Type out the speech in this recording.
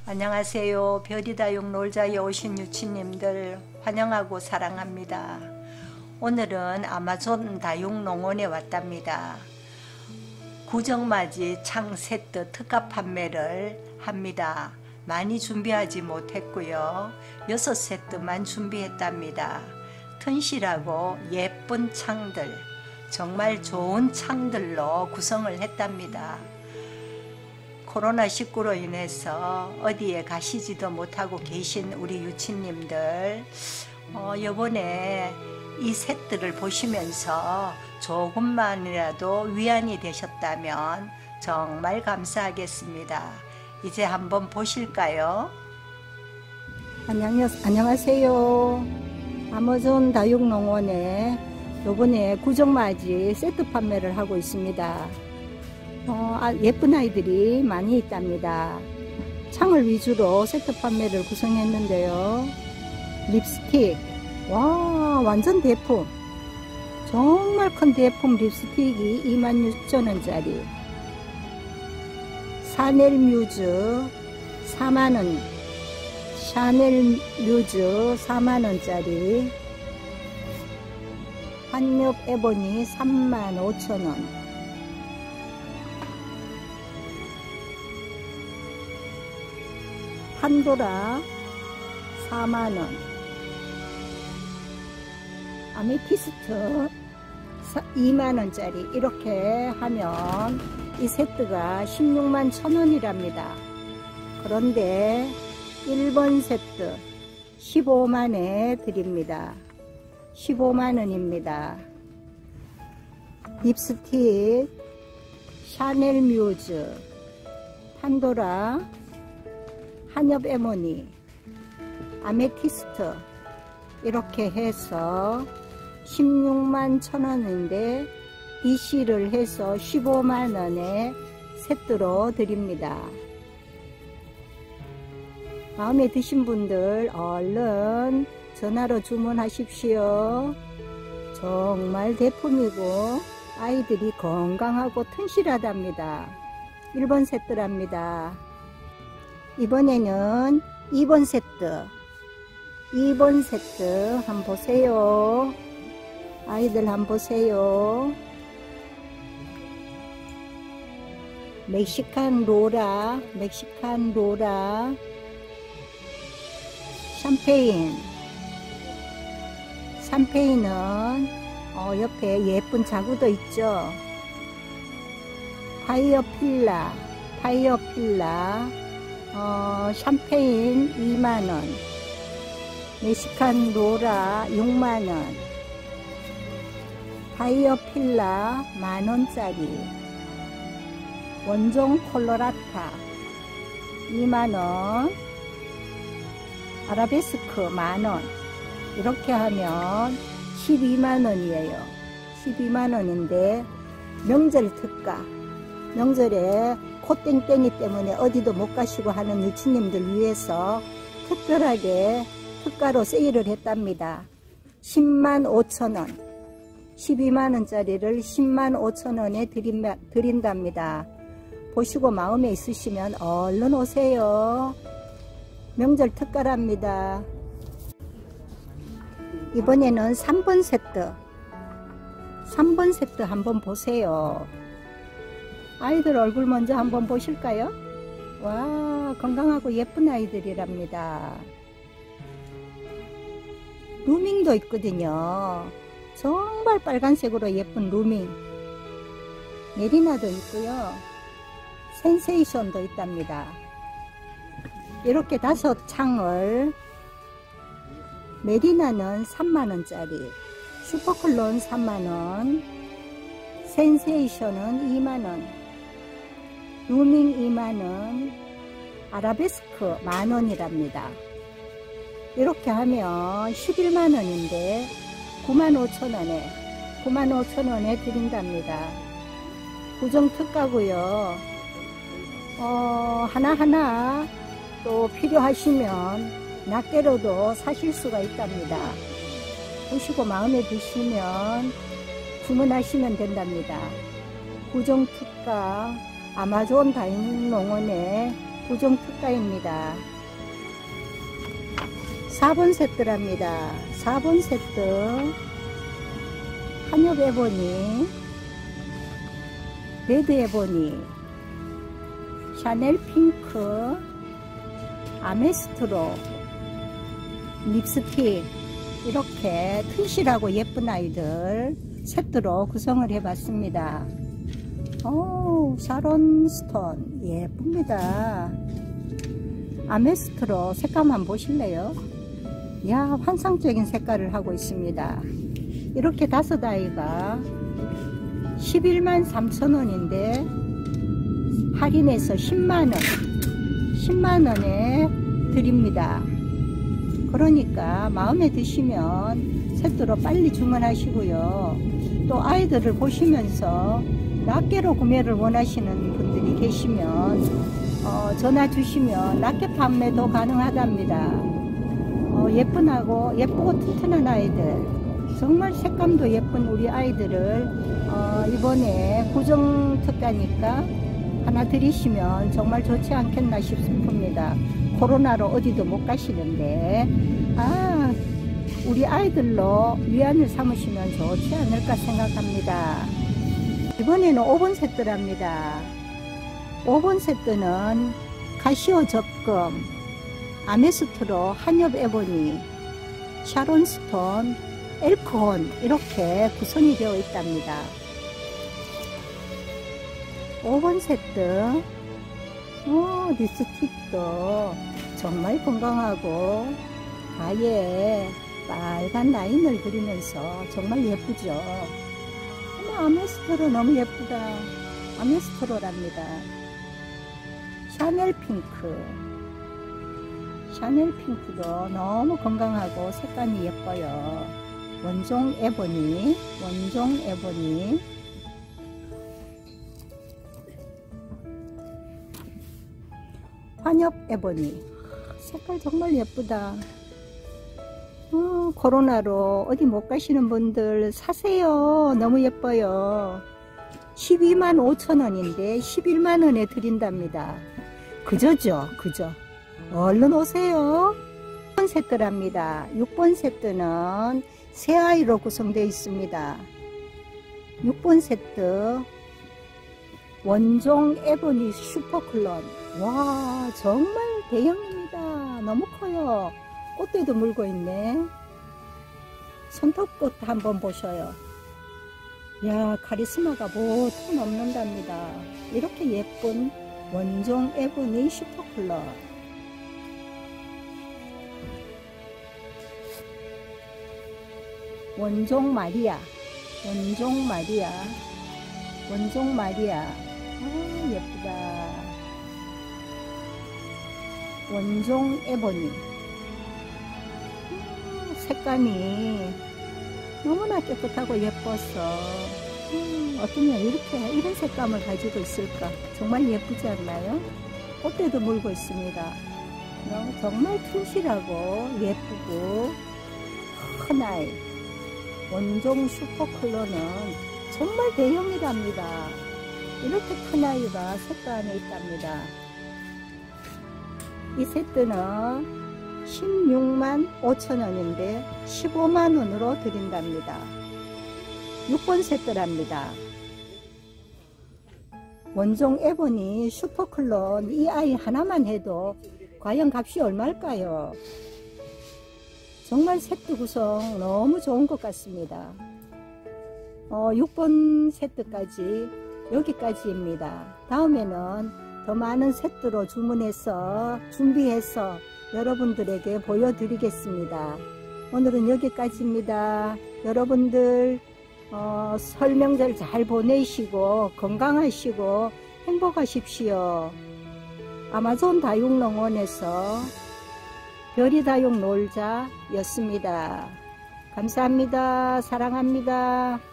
안녕하세요. 별이다육 놀자에 오신 유치님들 환영하고 사랑합니다. 오늘은 아마존 다육농원에 왔답니다. 구정맞이 창 세트 특가 판매를 합니다. 많이 준비하지 못했고요. 6세트만 준비했답니다. 튼실하고 예쁜 창들, 정말 좋은 창들로 구성을 했답니다. 코로나19로 인해서 어디에 가시지도 못하고 계신 우리 유치님들, 이번에 이 셋들을 보시면서 조금만이라도 위안이 되셨다면 정말 감사하겠습니다. 이제 한번 보실까요? 안녕하세요. 아마존 다육농원에 요번에 구정맞이 세트 판매를 하고 있습니다. 예쁜 아이들이 많이 있답니다. 창을 위주로 세트 판매를 구성했는데요. 립스틱, 와, 완전 대품, 정말 큰 대품 립스틱이 26,000원짜리, 샤넬 뮤즈 4만원, 샤넬 뮤즈 4만원짜리, 한엽 에보니 35,000원, 판도라 4만원, 아메티스트 2만원짜리. 이렇게 하면 이 세트가 161,000원이랍니다. 그런데 1번 세트 15만원에 드립니다. 15만원입니다. 립스틱 샤넬 뮤즈, 판도라, 한엽 에모니, 아메티스트 이렇게 해서 161,000원인데 DC를 해서 15만원에 세트로 드립니다. 마음에 드신 분들 얼른 전화로 주문하십시오. 정말 대품이고 아이들이 건강하고 튼실하답니다. 1번 세트랍니다. 이번에는 2번 세트, 2번 세트 한번 보세요. 아이들 한번 보세요. 멕시칸 로라, 샴페인은 옆에 예쁜 자구도 있죠. 파이어필라, 샴페인 2만원, 멕시칸 로라 6만원, 파이어필라 만원짜리, 원종 콜로라타 2만원, 아라베스크 만원. 이렇게 하면 12만원이에요. 12만원인데 명절 특가, 명절에 코땡땡이 때문에 어디도 못 가시고 하는 유치님들 위해서 특별하게 특가로 세일을 했답니다. 105,000원, 12만원짜리를 105,000원에 드린답니다. 보시고 마음에 있으시면 얼른 오세요. 명절 특가랍니다. 이번에는 3번 세트, 3번 세트 한번 보세요. 아이들 얼굴 먼저 한번 보실까요? 와, 건강하고 예쁜 아이들이랍니다. 루밍도 있거든요. 정말 빨간색으로 예쁜 루밍. 메리나도 있고요. 센세이션도 있답니다. 이렇게 5창을, 메리나는 3만원짜리, 슈퍼클론 3만원, 센세이션은 2만원, 루밍 2만원, 아라베스크 만원이랍니다. 이렇게 하면 11만원인데 95,000원에 드린답니다. 구정 특가고요. 하나하나 또 필요하시면 낱개로도 사실 수가 있답니다. 보시고 마음에 드시면 주문하시면 된답니다. 구정 특가 아마존 다육농원에 구정 특가입니다. 4번 세트랍니다. 4번 세트 한엽 에보니, 레드 에보니, 샤넬 핑크, 아메스트로, 립스틱, 이렇게 튼실하고 예쁜 아이들 세트로 구성을 해봤습니다. 오, 샤론 스톤 예쁩니다. 아메스트로 색감 한번 보실래요? 이야, 환상적인 색깔을 하고 있습니다. 이렇게 5아이가 113,000원인데 할인해서 10만원에 드립니다. 그러니까 마음에 드시면 세트로 빨리 주문하시고요. 또 아이들을 보시면서 낱개로 구매를 원하시는 분들이 계시면 전화 주시면 낱개 판매도 가능하답니다. 예쁘고 튼튼한 아이들, 정말 색감도 예쁜 우리 아이들을 이번에 구정 특가니까 하나 드리시면 정말 좋지 않겠나 싶습니다. 코로나로 어디도 못 가시는데 우리 아이들로 위안을 삼으시면 좋지 않을까 생각합니다. 이번에는 5번 세트랍니다. 5번 세트는 카시오 적금, 아메스트로, 한엽 에보니, 샤론 스톤, 엘크혼 이렇게 구성이 되어 있답니다. 5번 세트 립스틱도 정말 건강하고 가에 빨간 라인을 그리면서 정말 예쁘죠. 아메스트로 너무 예쁘다. 아메스트로랍니다. 샤넬 핑크도 너무 건강하고 색감이 예뻐요. 원종 에보니, 한엽 에보니, 색깔 정말 예쁘다. 코로나로 어디 못 가시는 분들 사세요. 너무 예뻐요. 125,000원인데 11만원에 드린답니다. 그저죠, 그저. 얼른 오세요. 6번 세트랍니다. 6번 세트는 세 아이로 구성되어 있습니다. 6번 세트 원종 에보니 슈퍼클론. 와, 정말 대형입니다. 너무 커요. 꽃대도 물고 있네. 손톱끝 한번 보셔요. 야, 카리스마가 보통 넘는답니다. 이렇게 예쁜 원종 에보니 슈퍼클론. 원종 마리아. 예쁘다. 원종 에보니. 색감이 너무나 깨끗하고 예뻐서 어쩌면 이런 색감을 가지고 있을까. 정말 예쁘지 않나요? 꽃대도 물고 있습니다. 정말 튼실하고 예쁘고 큰 아이. 원종 슈퍼클로는 정말 대형이랍니다. 이렇게 큰 아이가 세트 안에 있답니다. 이 세트는 165,000원인데 15만원으로 드린답니다. 6번 세트랍니다. 원종 에보니 슈퍼클론 이 아이 하나만 해도 과연 값이 얼마일까요? 정말 세트 구성 너무 좋은 것 같습니다. 6번 세트까지 여기까지입니다. 다음에는 더 많은 세트로 준비해서 여러분들에게 보여드리겠습니다. 오늘은 여기까지입니다. 여러분들 설명절 잘 보내시고 건강하시고 행복하십시오. 아마존 다육농원에서 별이 다육 놀자 였습니다. 감사합니다. 사랑합니다.